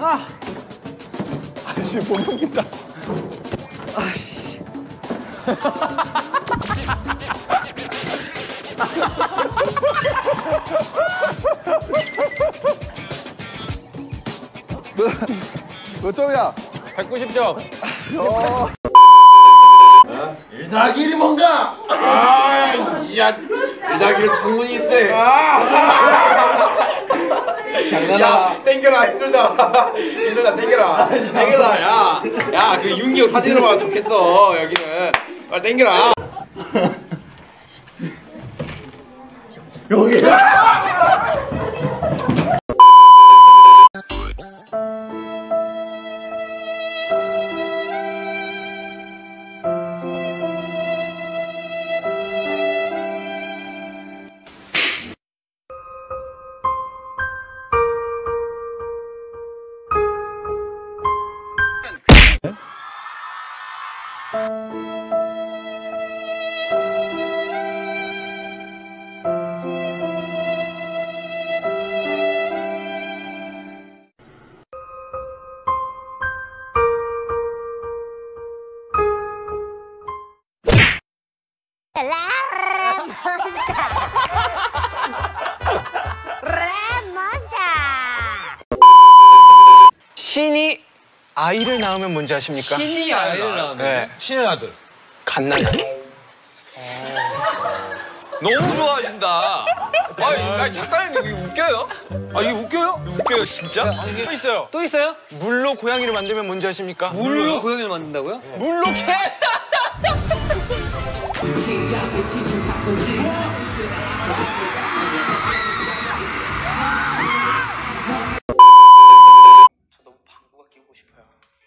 아씨 못 먹겠다. 아씨. 몇 점이야? 190점. 일 더하기 1이 뭔가? 아, 야, 1 더하기 1은 창문이 있어. 야, 땡겨라, 힘들다. 힘들다, 땡겨라. 땡겨라, 야. 야, 그 윤기형 사진으로만 좋겠어, 여기는. 빨리 땡겨라. 여기. 신이 아이를 낳으면 뭔지 아십니까? 신이 아이를 낳으면? 네. 신의 아들. 갓난아기. 너무 좋아하신다. 아니, 작가님 이거 웃겨요? 아, 이게 웃겨요? 웃겨요, 진짜? 또 있어요. 또 있어요? 물로 고양이를 만들면 뭔지 아십니까? 물로 고양이를 만든다고요? 물로 개! 저 너무 방구가 끼고 싶어요.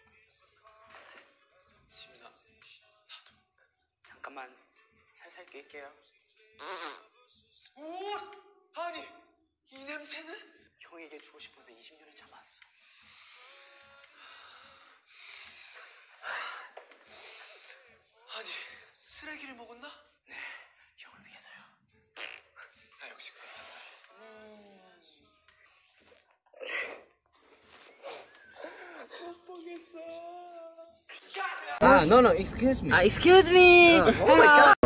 지민아, 나도. 잠깐만, 살살 낄게요. 오! 아니, 이 냄새는? 형에게 주고 싶어서 20년을 참았어. 아니, 쓰레기를 먹었나? 네, 형을 위해서요. 아, 역시 아, no, excuse me. Excuse me. Oh my God.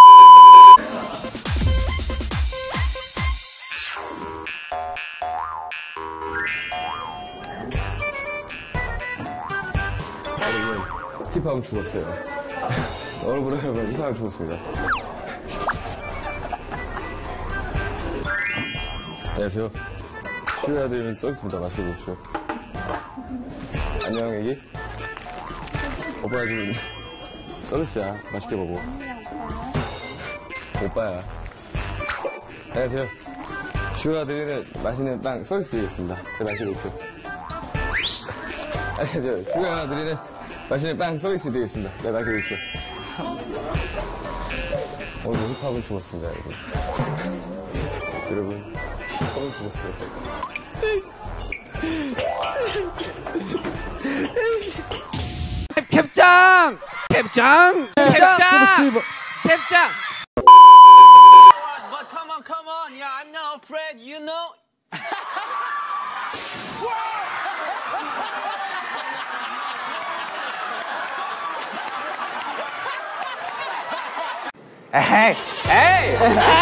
힙합은 죽었어요. 여러분, 힙합은 죽었습니다. 안녕하세요. 실례드리는 서비스입니다. 맛있게 보십시오. 안녕, 애기. 오빠야, 지금 서비스야. 맛있게 보고. 오빠야. 안녕하세요. 슈가드리는 맛있는 빵 서비스 드리겠습니다. 제 맛있게 보십시오. 안녕하세요. 슈가드리는 맛있는 빵 서비스 드리겠습니다. 네, 맛있게 드십시오. 오늘 힙합은 죽었습니다, 여러분. 여러분, 힙합은 죽었어요. 캡장! 캡장! 캡장! 캡장! But come on, yeah, I'm not afraid, you know. 에이! 에이!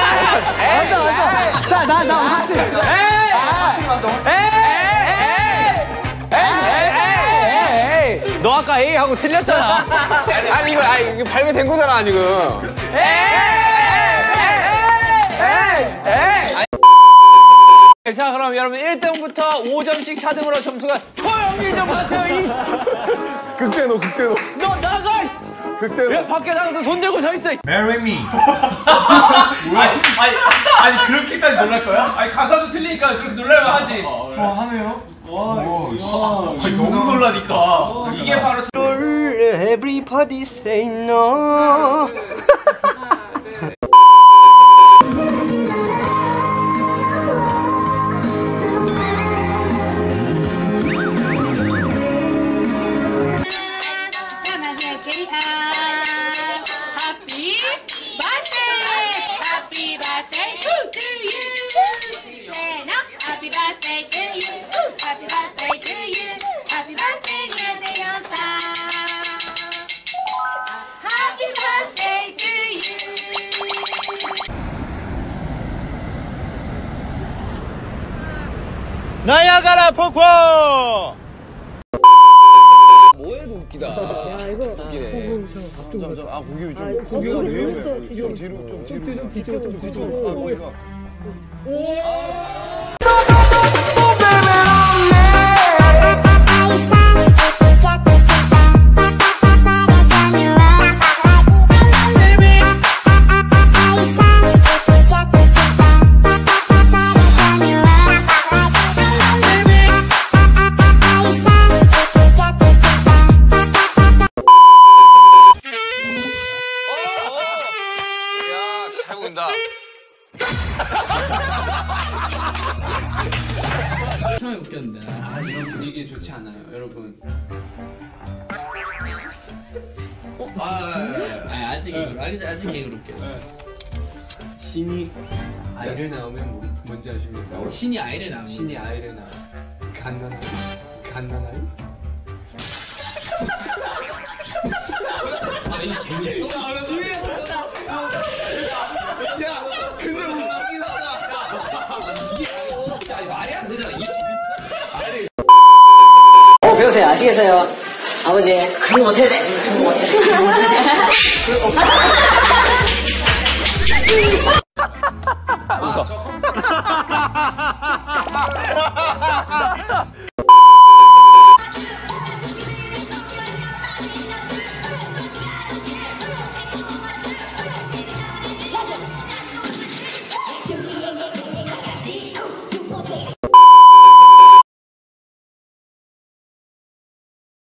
나 확실히. 에이! 너 아까 A 하고 틀렸잖아. 아니, 이거 발매된 거잖아, 지금. 자, 그럼 여러분 1등부터 5점씩 차등으로 점수가 조용히 좀 하세요. 극대노. 너 나가! 극대노. 야, 밖에 나가서 손 들고 서 있어. Marry me. 아니, 그렇게까지 놀랄 거야? 아니, 가사도 틀리니까 그렇게 놀랄만 하지. 좋아하네요. 너무 놀라니까. 이게 바로 Everybody say no. Happy birthday to you. Happy birthday to you. 나가라 폭포. 뭐해도 웃기다. 야 이거 아 고기 좀 고기가 위험해. 좀 뒤로 좀 뒤쪽으로 좀 뒤쪽으로. 아 고기가. 잘 보인다. 처음에 웃겼는데 이런 분위기 좋지 않아요, 여러분. 아직 개그로 웃겨. 신이 아이를 낳으면 뭔지 아십니까? 신이 아이를 낳은 신이 아이를 낳아. 갓난아이? 갓난아이? 아 이거 재밌어. 야, 근데 웃기긴 하다. 아니 말이 안 되잖아. 이게 배우세요. 아시겠어요? 아버지, 그런 거 못해야 돼. 그런 거 못해야 돼. 웃어.